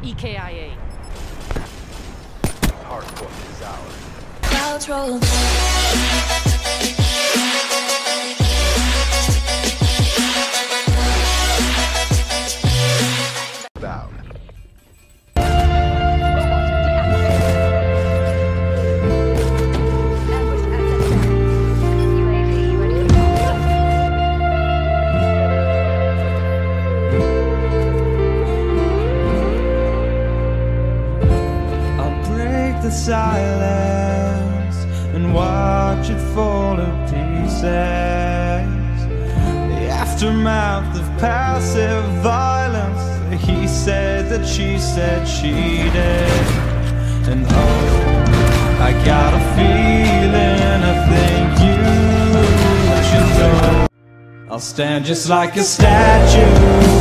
EKIA. Hardpoint is ours. Clouds roll. Bound. The silence and watch it fall to pieces. The aftermath of passive violence. He said that she said she did. And oh, I got a feeling I think you should know. I'll stand just like a statue